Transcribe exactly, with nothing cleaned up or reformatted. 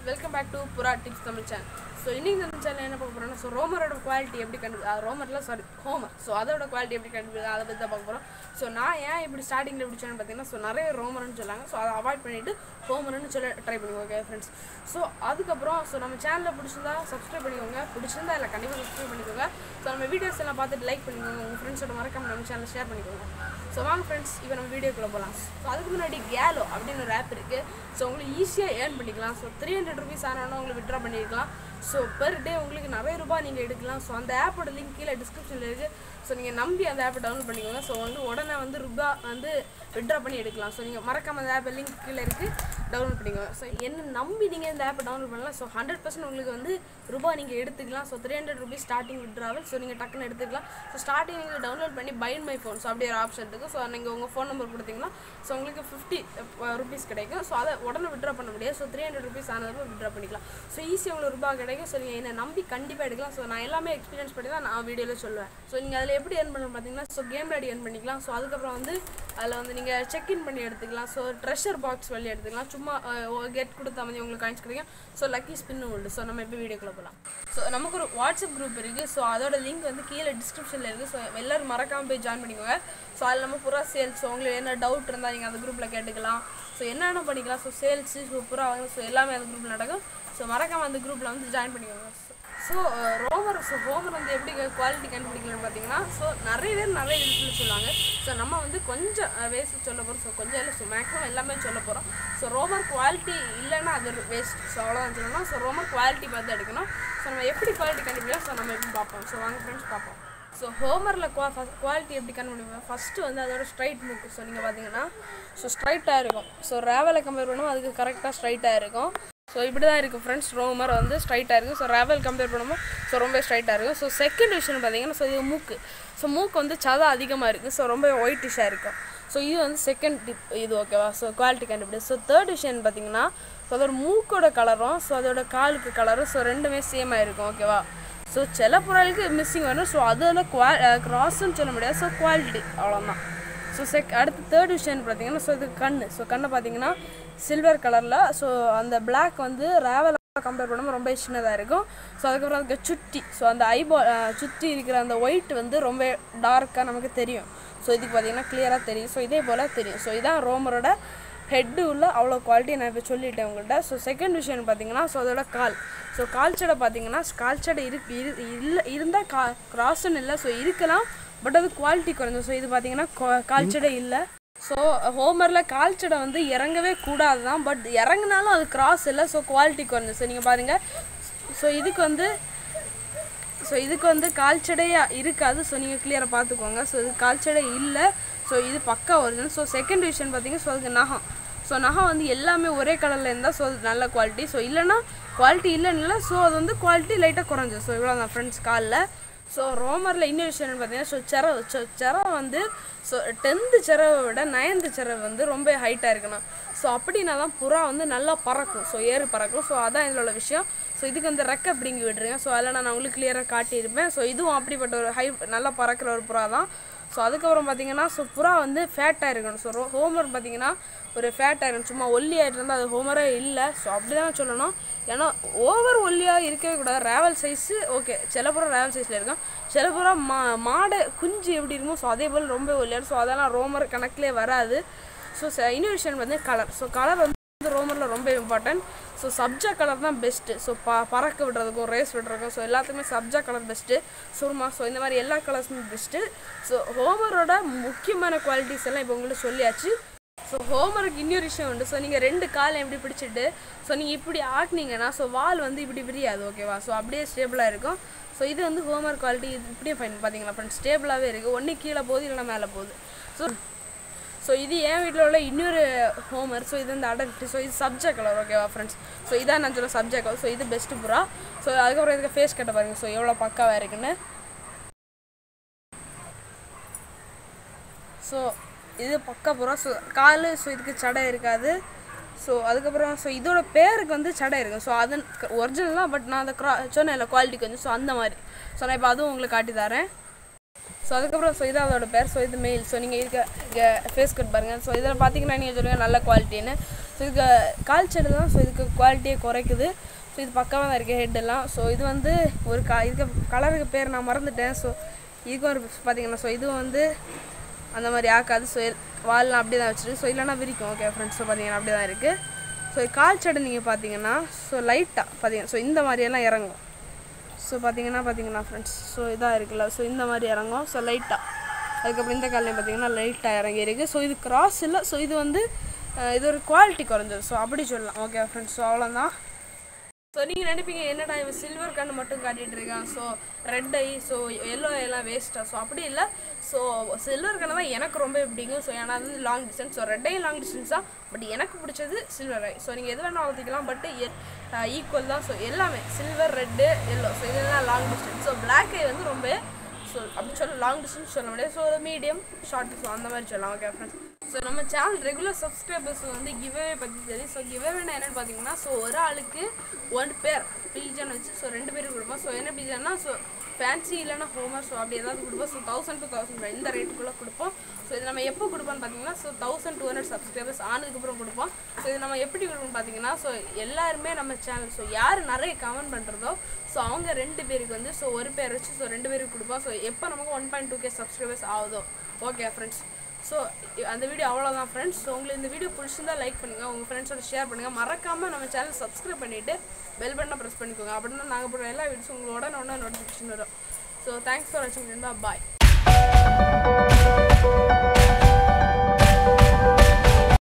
Welcome back to Pura Tips Tamil channel. So இன்னைக்கு நம்ம சேனல்ல என்ன பார்க்க போறோம்னா சோ ரோமரோட குவாலிட்டி எப்படி கண்டு ரோமர்ல சாரி ஹோமர் சோ அதோட குவாலிட்டி எப்படி கண்டுபிடிக்கிறது அத பத்தி தான் பார்க்க போறோம். சோ நான் ஏன் இப்படி ஸ்டார்டிங்ல இப்படி சொன்னேன்னு பாத்தீங்கன்னா சோ நிறைய ரோமர்னு சொல்றாங்க. சோ அதை அவாய்ட் பண்ணிட்டு ஹோமர்னு சொல்ல ட்ரை பண்ணுங்க ஓகே फ्रेंड्स. சோ அதுக்கு அப்புறம் சோ நம்ம சேனலை பிடிச்சிருந்தா Subscribe பண்ணிக்கோங்க. பிடிச்சிருந்தா இல்ல கண்டிப்பா Subscribe பண்ணிக்கோங்க. சோ நம்ம வீடியோஸ் எல்லாம் பார்த்துட்டு லைக் பண்ணிக்கோங்க. உங்க ஃப்ரெண்ட்ஸோட மறக்காம நம்ம சேனலை ஷேர் பண்ணிக்கோங்க. சோ வாங்க फ्रेंड्स இப்போ நம்ம வீடியோக்குள்ள போலாம். சோ அதுக்கு முன்னாடி கேலோ அப்படின ஒரு ஆப் இருக்கு. சோ உங்களுக்கு ஈஸியா earn பண்ணிக்கலாம். சோ three hundred rupees ஆனாலும் உங்களுக்கு வித்ட்ரா பண்ணிக்கலாம். சோ per day உங்களுக்கு நிறைய ரூபாய் நீங்க எடுக்கலாம். சோ அந்த ஆப்போட லிங்க் கீழ டிஸ்கிரிப்ஷன்ல இருக்கு. சோ நீங்க நம்பி அந்த ஆப்பை டவுன்லோட் பண்ணிக்கோங்க. சோ வந்து உடனே வந்து ரூபாய் வந்து வித்ட்ரா பண்ணி எடுக்கலாம். சோ நீங்க மறக்காம அந்த ஆப் லிங்க் கீழ இருக்கு டவுன்லோட் பண்ணிக்கோங்க. சோ என்ன நம்பி நீங்க இந்த ஆப்பை டவுன்லோட் பண்ணலாம். சோ one hundred percent உங்களுக்கு வந்து ரூபாய் நீங்க எடுத்துக்கலாம். So three hundred rupees starting withdrawal. So நீங்க டக்குன்னு எடுத்துக்கலாம். சோ ஸ்டார்டிங் நீங்க டவுன்லோட் பண்ணி பை மை ஃபோன் சோ அப்படியே ஒரு ஆப்ஷன் இருக்கு. சோ நீங்க உங்க ஃபோன் நம்பர் கொடுத்தீங்கன்னா சோ உங்களுக்கு fifty rupees கிடைக்கும். சோ அத உடனே வித்ட்ரா பண்ண முடியாது. சோ three hundred rupees ஆனதுக்கு வித்ட்ரா பண்ணிக்கலாம். சோ ஈஸியா உங்களுக்கு ரூபாய் கிடைக்கும். சோ நீங்க என்ன நம்பி கண்டிப்பா எடுக்கலாம். சோ நான் எல்லாமே எக்ஸ்பீரியன்ஸ் பண்ணி தான் நான் வீடியோல சொல்லுவேன். சோ நீங்க அதுல எப்படி earn பண்ணணும் பாத்தீங்கன்னா சோ கேம் ரெடி earn பண்ணிக்கலாம். சோ அதுக்கு அப்புறம் வந்து அதுல வந்து நீங்க செக் இன் பண்ணி எடுத்துக்கலாம். சோ ட்ரெஷர் பாக்ஸ் வழி எடுத்துக்கலாம். சும்மா கெட் கொடுத்தா மாதிரி உங்களுக்கு காயின்ஸ் கிடைக்கும். சோ லக்கி ஸ்பின் உண்டு. சோ நம்ம இப்போ வீடியோக்குள்ள போலாம். சோ நமக்கு ஒரு வாட்ஸ்அப் குரூப் இருக்கு. சோ அதோட லிங்க் வந்து கீழ டிஸ்கிரிப்ஷன்ல இருக்கு. சோ எல்லாரும் மறக்காம போய் ஜாயின் பண்ணிக்கோங்க. சோ அதுல நம்ம புறா சேல்ஸ் உங்களுக்கு என்ன டவுட் இருந்தா நீங்க அந்த குரூப்ல கேட்டுக்கலாம். சோ என்னென்ன பண்ணிக்கலாம். சோ சேல்ஸ் சோ புறா வாங்க சோ எல்லாமே அந்த குரூப்ல நடக்கும். சோ மறக்காம அந்த குரூப்ல வந்து ஜாயின் பண்ணிக்கோங்க. ஸோ ரோமர் ஸோ ஹோமர் வந்து எப்படி குவாலிட்டி கண்டுபிடிக்கலாம்னு பார்த்தீங்கன்னா ஸோ நிறைய பேர் நிறைய விதத்தில் சொல்லுவாங்க. ஸோ நம்ம வந்து கொஞ்சம் வேஸ்ட் சொல்ல போகிறோம். ஸோ கொஞ்சம் இல்லை ஸோ மேக்ஸிமம் எல்லாமே சொல்ல போகிறோம். ஸோ ரோமர் குவாலிட்டி இல்லைன்னா அது ஒரு வேஸ்ட். ஸோ அவ்வளோதான் சொல்லணும். ஸோ ரோமர் குவாலிட்டி பார்த்து எடுக்கணும். ஸோ நம்ம எப்படி குவாலிட்டி கண்டுபிடிக்கலாம். ஸோ நம்ம எப்படி பார்ப்போம். ஸோ வாங்க ஃப்ரெண்ட்ஸ் பார்ப்போம். ஸோ ஹோமரில் குவா ஃபஸ்ட் குவாலிட்டி எப்படி கண்டுபிடிப்போம். ஃபஸ்ட்டு வந்து அதோட ஸ்ட்ரைட் மூக்கு. ஸோ நீங்கள் பார்த்தீங்கன்னா ஸோ ஸ்ட்ரைட்டாக இருக்கும். ஸோ ரேவலை கம்பேர் பண்ணுவோம் அதுக்கு கரெக்டாக ஸ்ட்ரைட்டாக இருக்கும். ஸோ இப்படி தான் இருக்குது ஃப்ரெண்ட்ஸ். ரோமர் வந்து ஸ்ட்ரைட்டாக இருக்குது. ஸோ ரேவல் கம்பேர் பண்ணும்போது ஸோ ரொம்ப ஸ்ட்ரைட்டாக இருக்கும். ஸோ செகண்ட் விஷயம் பார்த்தீங்கன்னா ஸோ இது மூக்கு. ஸோ மூக்கு வந்து சதா அதிகமாக இருக்குது. ஸோ ரொம்ப ஒயிட்டிஷாக இருக்கும். ஸோ இது வந்து செகண்ட் டிப் இது ஓகேவா. ஸோ குவாலிட்டி கண்டுபிடி. ஸோ தேர்ட் விஷயம் பார்த்தீங்கன்னா ஸோ அதோட மூக்கோட கலரும் ஸோ அதோட காலுக்கு கலரும் ஸோ ரெண்டுமே சேமாக இருக்கும் ஓகேவா. ஸோ சில பொருளுக்கு மிஸ்ஸிங் வரும். ஸோ அதில் குவா க்ராஸ்ன்னு சொல்ல முடியாது. ஸோ குவாலிட்டி அவ்வளோதான். ஸோ செக் அடுத்து தேர்ட் விஷயம் பார்த்தீங்கன்னா ஸோ இது கண். ஸோ கண்ணை பார்த்தீங்கன்னா சில்வர் கலரில். ஸோ அந்த பிளாக் வந்து ரேவல் கம்பேர் பண்ணும்போது ரொம்ப சின்னதாக இருக்கும். ஸோ அதுக்கப்புறம் அதுக்கு சுட்டி ஸோ அந்த ஐபா சுற்றி இருக்கிற அந்த ஒயிட் வந்து ரொம்ப டார்க்காக நமக்கு தெரியும். ஸோ இதுக்கு பார்த்தீங்கன்னா கிளியராக தெரியும். ஸோ இதே போல் தெரியும். ஸோ இதான் ரோமரோட ஹெட்டு உள்ள அவ்வளோ குவாலிட்டி நான் இப்போ சொல்லிட்டேன் உங்கள்கிட்ட. ஸோ செகண்ட் விஷயம் பார்த்தீங்கன்னா ஸோ அதோட கால். ஸோ கால் சடை பார்த்தீங்கன்னா கால் சடை இருக்கு இரு இல்லை இருந்தால் கா கிராஸ்ன்னு இல்லை. ஸோ இருக்கலாம் பட் அது குவாலிட்டி குறைஞ்சு. ஸோ இது பார்த்தீங்கன்னா கால் சடை இல்லை. ஸோ ஹோமரில் கால் சடை வந்து இறங்கவே கூடாது தான். பட் இறங்கினாலும் அது கிராஸ் இல்லை. ஸோ குவாலிட்டி குறைஞ்சு. ஸோ நீங்கள் பாருங்கள். ஸோ இதுக்கு வந்து ஸோ இதுக்கு வந்து கால் சடையாக இருக்காது. ஸோ நீங்கள் கிளியராக பார்த்துக்கோங்க. ஸோ இது கால் சடை இல்லை. ஸோ இது பக்கா ஒரிஜினல். ஸோ செகண்ட் விஷயம் பார்த்தீங்கன்னா ஸோ அதுக்கு நகம். ஸோ நகம் வந்து எல்லாமே ஒரே கலரில் இருந்தால் ஸோ அது நல்ல குவாலிட்டி. ஸோ இல்லைன்னா குவாலிட்டி இல்லைன்னு இல்லை. ஸோ அது வந்து குவாலிட்டி லைட்டாக குறைஞ்சு. ஸோ இவ்வளோ தான் ஃப்ரெண்ட்ஸ் காலில். ஸோ ரோமரில் இன்னொரு விஷயம் பார்த்தீங்கன்னா ஸோ செரவு ஸோ செரவு வந்து ஸோ டென்த்து செரவை விட நைன்த்து செரவு வந்து ரொம்ப ஹைட்டாக இருக்கணும். ஸோ அப்படின்னா தான் புறா வந்து நல்லா பறக்கும். ஸோ ஏறு பறக்கும். ஸோ அதான் இதில் உள்ள விஷயம். ஸோ இதுக்கு வந்து ரெக்கை பிடிங்கி விட்டுருங்க. ஸோ அதில் நான் உங்களுக்கு கிளியராக காட்டியிருப்பேன். ஸோ இதுவும் அப்படிப்பட்ட ஒரு ஹை நல்லா பறக்கிற ஒரு புறா தான். ஸோ அதுக்கப்புறம் பார்த்தீங்கன்னா ஸோ புறா வந்து ஃபேட்டாக இருக்கணும். ஸோ ஹோமர் பார்த்தீங்கன்னா ஒரு ஃபேட்டாக இருக்கணும். சும்மா ஒல்லியாகிட்டு இருந்தால் அது ஹோமரே இல்லை. ஸோ அப்படி தான் சொல்லணும். ஏன்னா ஓவர் ஒல்லியாக இருக்கவே கூடாது. ரேவல் சைஸு ஓகே சில புறா ரேவல் சைஸில் இருக்கும். சில புறா மா மாடை குஞ்சு எப்படி இருக்குமோ ஸோ அதே போல் ரொம்ப ஒல்லியாக. ஸோ அதெல்லாம் ரோமர் கணக்கிலே வராது. ஸோ இன்னொரு விஷயம் வந்து கலர். ஸோ கலர் வந்து ரோமரில் ரொம்ப இம்பார்ட்டன்ட். ஸோ சப்ஜா கலர் தான் பெஸ்ட்டு. ஸோ ப பறக்க விடுறதுக்கும் ரேஸ் விடுறதுக்கும் ஸோ எல்லாத்துக்குமே சப்ஜா கலர் பெஸ்ட்டு. சுருமா ஸோ இந்த மாதிரி எல்லா கலர்ஸுமே பெஸ்ட்டு. ஸோ ஹோமரோட முக்கியமான குவாலிட்டிஸ் எல்லாம் இப்போ உங்களுக்கு சொல்லியாச்சு. ஸோ ஹோமருக்கு இன்னொரு விஷயம் உண்டு. ஸோ நீங்கள் ரெண்டு காலை எப்படி பிடிச்சிட்டு ஸோ நீங்கள் இப்படி ஆட்டினீங்கன்னா ஸோ வால் வந்து இப்படி விரியாது ஓகேவா. ஸோ அப்படியே ஸ்டேபிளாக இருக்கும். ஸோ இது வந்து ஹோமர் குவாலிட்டி. இது இப்படியே ஃபைன் பார்த்தீங்களா ஃப்ரெண்ட்ஸ் ஸ்டேபிளாகவே இருக்குது. ஒன்று கீழே போகுது இல்லைனா மேலே போகுது. ஸோ ஸோ இது என் வீட்டில் உள்ள இன்னொரு ஹோமர். ஸோ இது வந்து அடல்ட். ஸோ இது சப்ஜா கலர் ஓகேவா ஃப்ரெண்ட்ஸ். ஸோ இதான் நான் சொல்ல சப்ஜா கலர். ஸோ இது பெஸ்ட்டு புறா. ஸோ அதுக்கப்புறம் இதுக்கு ஃபேஸ் கட்ட பாருங்கள். ஸோ எவ்வளோ பக்காவாக இருக்குன்னு. ஸோ இது பக்கா புறா. ஸோ கால் ஸோ இதுக்கு சடை இருக்காது. ஸோ அதுக்கப்புறம் ஸோ இதோட பேருக்கு வந்து சடை இருக்குது. ஸோ அது ஒரிஜினல் தான். பட் நான் அந்த க்ரா சொன்னேன் இல்லை குவாலிட்டி கொஞ்சம். ஸோ அந்த மாதிரி ஸோ நான் இப்போ அதுவும் உங்களுக்கு காட்டி தரேன். ஸோ அதுக்கப்புறம் ஸோ இதான் அதோட பேர். ஸோ இது மெயில். ஸோ நீங்கள் இருக்க இங்கே ஃபேஸ் கட் பாருங்கள். ஸோ இதில் பார்த்தீங்கன்னா நீங்கள் சொல்லுங்கள் நல்ல குவாலிட்டின்னு. ஸோ இதுக்கு கால் செடு தான். ஸோ இதுக்கு குவாலிட்டியை குறைக்குது. ஸோ இது பக்கமாக தான் இருக்குது ஹெட்டெல்லாம். ஸோ இது வந்து ஒரு கா இதுக்கு கலருக்கு பேர் நான் மறந்துட்டேன். ஸோ இதுக்கும் ஒரு பார்த்தீங்கன்னா ஸோ இதுவும் வந்து அந்த மாதிரி ஆக்காது. ஸோ வால்லாம் அப்படி தான் வச்சுருக்கு. ஸோ இல்லைனா விரிக்கும். ஓகே ஃப்ரெண்ட்ஸ், ஸோ பார்த்தீங்கன்னா அப்படி தான் இருக்குது. ஸோ கால் செடு நீங்கள் பார்த்தீங்கன்னா ஸோ லைட்டாக பார்த்தீங்கன்னா ஸோ இந்த மாதிரியெல்லாம் இறங்கும். ஸோ பார்த்தீங்கன்னா பார்த்தீங்கன்னா ஃப்ரெண்ட்ஸ் ஸோ இதாக இருக்குல்ல, ஸோ இந்த மாதிரி இறங்கும். ஸோ லைட்டாக அதுக்கப்புறம் இந்த காலையும் பார்த்தீங்கன்னா லைட்டாக இறங்கி இருக்குது. ஸோ இது கிராஸ் இல்லை. ஸோ இது வந்து இது ஒரு குவாலிட்டி குறைஞ்சது. ஸோ அப்படி சொல்லலாம். ஓகே ஃப்ரெண்ட்ஸ், ஸோ அவ்வளோதான். ஸோ நீங்கள் நினைப்பீங்க என்னடா இவன் சில்வர் கண்ணு மட்டும் காட்டிகிட்டு இருக்கான், so red eye so yellow எல்லாம் வேஸ்ட்டாக. ஸோ அப்படி இல்லை. ஸோ சில்வர் கண்ணு தான் எனக்கு ரொம்ப பிடிக்கும். ஸோ ஏன்னா அது long distance. So red eye long distance தான், பட் எனக்கு பிடிச்சது சில்வர் ஐ. ஸோ நீங்கள் எது வேணால் வளர்த்திக்கலாம், பட் ஈக்குவல் தான். ஸோ எல்லாமே சில்வர், ரெட்டு, எல்லோ, ஸோ இதெல்லாம் long distance. So black eye வந்து ரொம்ப ஸோ அப்படி சொல்ல லாங் டிஸ்டன்ஸ் சொல்ல முடியாது. ஸோ மீடியம் ஷார்ட், ஸோ அந்த மாதிரி சொல்லலாம். ஓகே ஃப்ரெண்ட்ஸ், ஸோ நம்ம சேனல் ரெகுலர் சப்ஸ்கிரைபர்ஸ் வந்து கிவ்அவே பற்றி தெரியும். ஸோ கிவ்அவேனா என்னென்னு பார்த்தீங்கன்னா ஸோ ஒரு ஆளுக்கு ஒன் பேர் பீஜன் வச்சு ஸோ ரெண்டு பேருக்கு கொடுப்போம். ஸோ என்ன பீஜன்னா ஸோ ஃபேன்சி இல்லைனா ஹோமர், ஸோ அப்படி ஏதாவது கொடுப்போம். ஸோ தௌசண்ட் டூ தௌசண்ட் இந்த ரேட்டுக்குள்ளே கொடுப்போம். ஸோ இது நம்ம எப்போ கொடுப்போம்னு பார்த்தீங்கன்னா so thousand two hundred subscribers ஆனதுக்கப்புறம் கொடுப்போம். ஸோ இது நம்ம எப்படி கொடுப்போம்னு பார்த்தீங்கன்னா ஸோ எல்லாருமே நம்ம சேனல் ஸோ யார் நிறைய கமெண்ட் பண்ணுறதோ ஸோ அவங்க ரெண்டு பேருக்கு வந்து ஸோ ஒரு பேர் வச்சு ஸோ ரெண்டு பேருக்கு கொடுப்போம். ஸோ எப்போ நமக்கு one point two K subscribers ஆகுதோ. ஓகே ஃப்ரெண்ட்ஸ், ஸோ அந்த வீடியோ அவ்வளோதான் ஃப்ரெண்ட்ஸ். ஸோ உங்களுக்கு இந்த வீடியோ பிடிச்சிருந்தா லைக் பண்ணுங்கள், உங்கள் ஃப்ரெண்ட்ஸோட ஷேர் பண்ணுங்கள். மறக்காமல் நம்ம சேனல் சப்ஸ்கிரைப் பண்ணிவிட்டு பெல் பட்டனை ப்ரெஸ் பண்ணிக்கோங்க. அப்படின்னா நாங்கள் போடுற எல்லா வீடியோஸ் உங்களோட உடனே நோட்டிஃபிகேஷன் வரும். ஸோ தேங்க்ஸ் ஃபார் வாட்சிங். பாய்.